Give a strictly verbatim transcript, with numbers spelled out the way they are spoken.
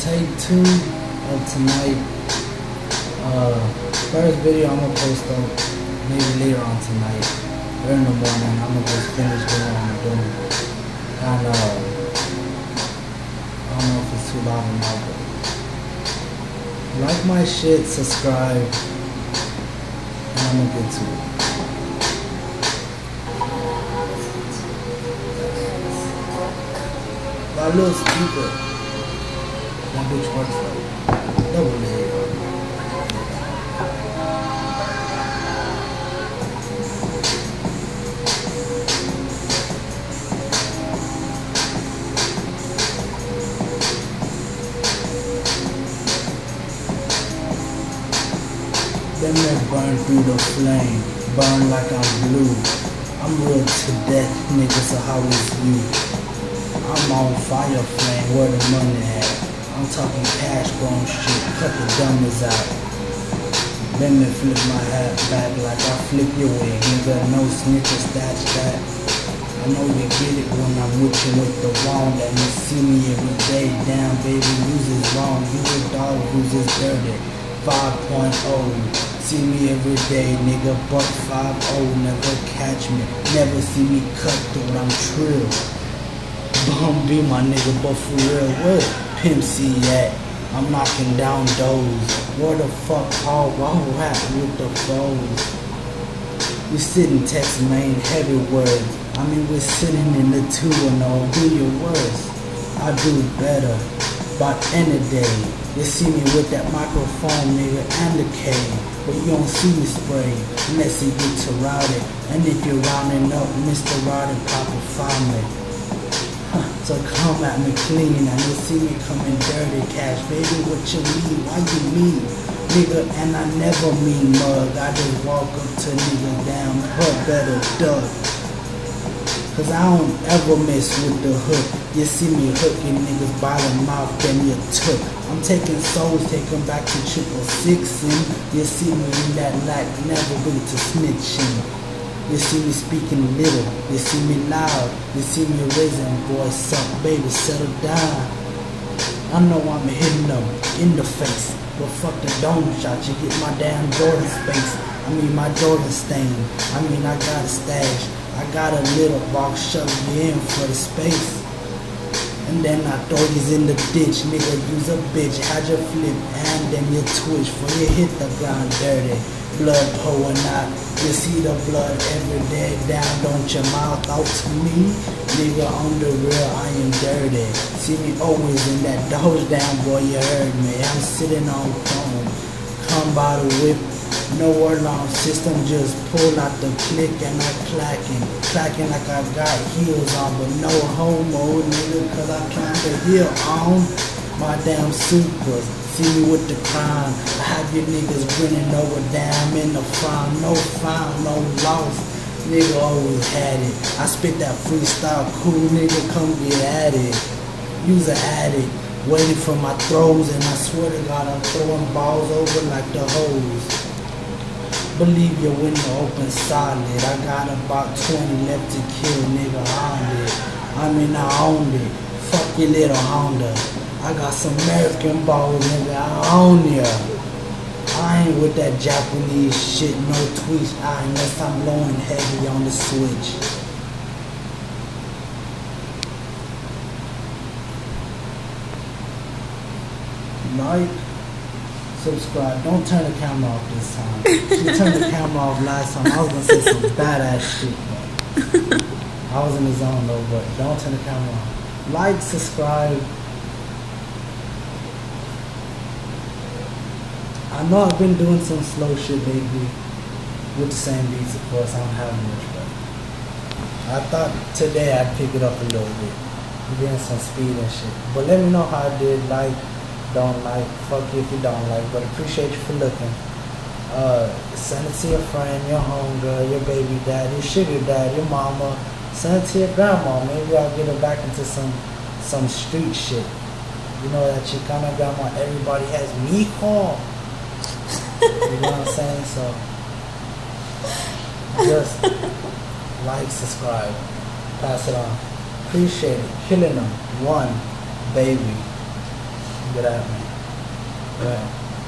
take two of tonight. Uh, first video I'm gonna post up maybe later on tonight, or in the morning. I'm gonna just finish doing what I'm doing. And uh, I don't know if it's too loud or not, but like my shit, subscribe, and I'm gonna get to it. My little speaker, that bitch works like double leg. Them that burn through the flame, burn like I'm blue. I'm real to death, nigga, so how is you? I'm on fire flame, where the money at? I'm talking cash grown shit, cut the dummies out. Then me flip my hat back like I flip your wig, nigga, no snitches, that's that. I know you get it when I'm with you with the wrong, that you see me every day, damn baby, use is wrong, use a dog, use is dirty. five point oh, see me every day, nigga, buck five oh, never catch me, never see me cut through, I'm trill. Bum be my nigga, but for real, where Pimp C at? I'm knocking down doors. Where the fuck Paul Wall rap with the foes? We sitting text main heavy words. I mean we're sitting in the two and oh, do your worst. I do better by any day. You see me with that microphone, nigga, and the K, but you don't see me spray unless you get to rowdy. And if you're rounding up, Mister Rowdy, Papa find me. So come at me clean and you see me coming dirty cash. Baby, what you mean? Why you mean? Nigga, and I never mean mug. I just walk up to nigga down, but better duck. Cause I don't ever mess with the hook. You see me hooking niggas by the mouth, then you took. I'm taking souls, take them back to triple six and you see me in that light, never been to snitching. You see me speaking little, you see me loud, you see me raising voice up, baby, settle down. I know I'm hitting them in the face, but fuck the dome shot, you get my damn Jordan space. I mean my Jordan stain, I mean I got a stash, I got a little box, shove you in for the space. And then I throw you in the ditch, nigga, use a bitch, had you flip and then you twitch, for you hit the ground dirty. Blood pouring out, you see the blood every day down, don't your mouth out to me, nigga, on the real, I am dirty, see me always in that doge down, boy, you heard me, I'm sitting on phone, come by the whip, no alarm system, just pull out the click and I clacking, clacking like I got heels on, but no homo, nigga, cause I climb the hill on my damn supers. See me with the crime, I have you niggas grinning over damn in the farm, no found, no loss, nigga always had it. I spit that freestyle, cool nigga, come get at it. Use an addict, waiting for my throws, and I swear to God I'm throwing balls over like the hose. Believe your window open solid, I got about twenty left to kill, nigga, on it. I mean I owned it, fuck your little Honda. I got some American balls, nigga, I own ya. I ain't with that Japanese shit, no tweets, I unless I'm blowing heavy on the switch. Like, subscribe, don't turn the camera off this time. She turned the camera off last time, I was gonna say some badass shit, but I was in the zone though, but don't turn the camera off. Like, subscribe. I know I've been doing some slow shit lately with the same beats, of course, I don't have much, but I thought today I'd pick it up a little bit, getting some speed and shit. But let me know how I did, like, don't like, fuck you if you don't like, but appreciate you for looking. Uh, send it to your friend, your homegirl, your baby dad, your sugar dad, your mama, send it to your grandma, maybe I'll get her back into some, some street shit. You know that Chicana grandma, everybody has mijo. You know what I'm saying? So just like, subscribe, pass it on. Appreciate it. Killing them. One, baby. Get out, man. Get out.